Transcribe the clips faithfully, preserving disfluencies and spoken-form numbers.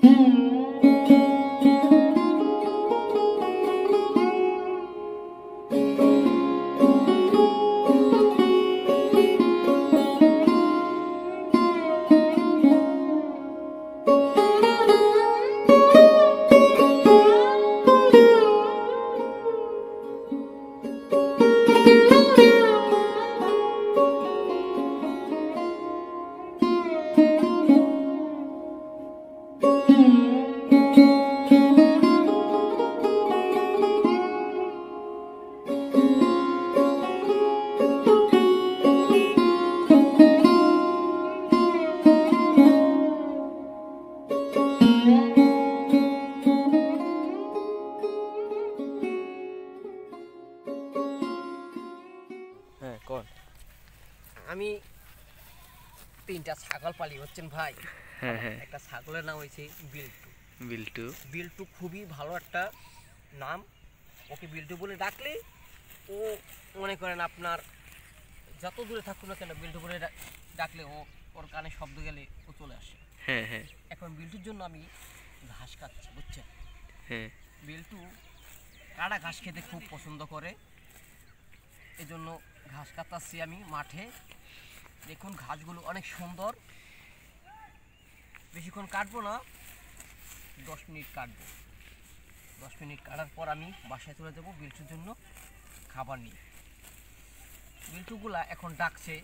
আমি তিনটা ছাগল পালি হচ্ছেন ভাই। হ্যাঁ হ্যাঁ, একটা ছাগলের নাম হয়েছে বিল্টু। বিল্টু বিল্টু খুবই ভালো একটা নাম। ওকে বিল্টু বলে ডাকলে ও মনে করেন আপনার যত দূরে থাকুক না কেন বিল্টু বলে ডাকলে ও ওর কানে শব্দ গেলে ও চলে আসে। হ্যাঁ হ্যাঁ, এখন বিল্টুর জন্য আমি ঘাস কাটছি বুঝছেন। হ্যাঁ, বিল্টু কাটা ঘাস খেতে খুব পছন্দ করে, এজন্য ঘাস কাটাচ্ছি আমি মাঠে। দেখুন ঘাসগুলো অনেক সুন্দর। বেশিক্ষণ কাটবো না, দশ মিনিট কাটবো। দশ মিনিট কাটার পর আমি বাসায় চলে যাবো বিল্টুর জন্য খাবার নিয়ে। বিল্টুগুলা এখন ডাকছে।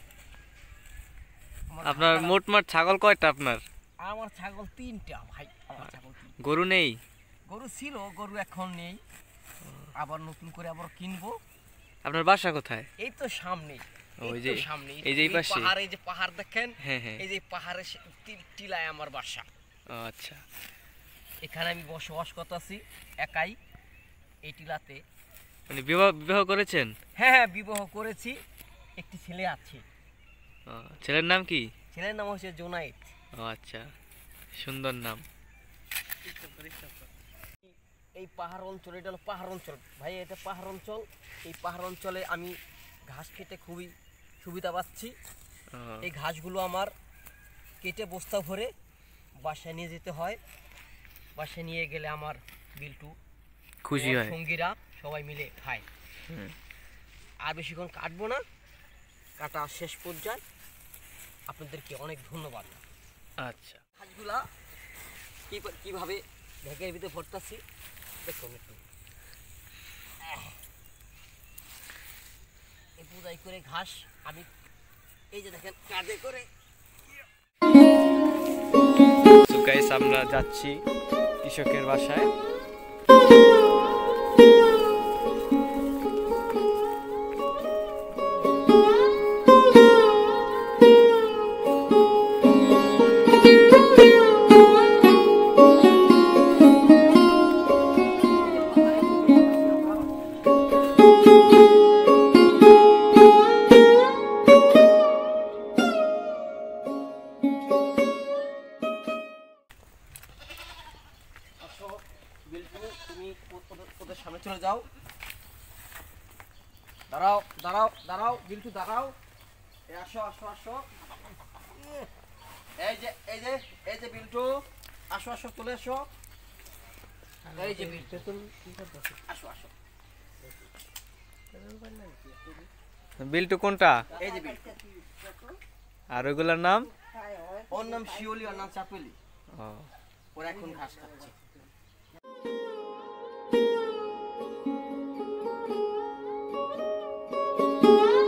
আপনার মোটমাট ছাগল কয়টা আপনার? আমার ছাগল তিনটা ভাই। আমার ছাগল গরু নেই? গরু ছিল, গরু এখন নেই, আবার নতুন করে আবার কিনবো। আপনার বাসা কোথায়? এই তো সামনে, ওই যে সামনে এই যে পাশে পাহাড়, এই যে পাহাড় দেখেন। হ্যাঁ হ্যাঁ, এই যে পাহাড়ের টিলায় আমার বাসা। আচ্ছা, এখানে আমি বসবাস করতেছি একাই এই টিলাতে। মানে বিবাহ বিবাহ করেছেন? হ্যাঁ হ্যাঁ, বিবাহ করেছি, একটি ছেলে আছে। ছেলের নাম কি? ছেলের নাম হচ্ছে জোনায়েদ। আচ্ছা, সুন্দর নাম। এই পাহাড় অঞ্চল, এটা হলো পাহাড় অঞ্চল ভাই, এটা পাহাড় অঞ্চল। এই পাহাড় অঞ্চলে আমি ঘাস খেতে খুবই সুবিধা পাচ্ছি। এই ঘাসগুলো আমার কেটে বস্তা ভরে বাসায় নিয়ে যেতে হয়। বাসায় নিয়ে গেলে আমার বিল্টু খুশি হয়, সঙ্গীরা সবাই মিলে খায়। আর বেশিক্ষণ কাটবো না, কাটা শেষ পর্যায়ে। আপনাদেরকে অনেক ধন্যবাদ। আচ্ছা, ঘাসগুলা কীভাবে ভেগের ভিতরে ভরতাছি দেখুন একটু। এই বুঝাই করে ঘাস আমি এই যে দেখেন কাঁধে করে। তো গাইস, আমরা যাচ্ছি কৃষকের বাসায়। তুমি ওদের সামনে চলে যাও। দাঁড়াও দাঁড়াও দাঁড়াও বিল্টু দাঁড়াও। আসো আসো আসো, এই যে এই যে এই যে বিল্টু, আসো আসো চলে আসো। এই যে বিল্টু, আসো আসো। বিল্টু কোনটা? এই যে বিল্টু। আর ওইগুলোর নাম? ওর নাম শিওলি, ওর নাম চাপেলি। ওরা এখন ঘাস খাচ্ছে। Thank you.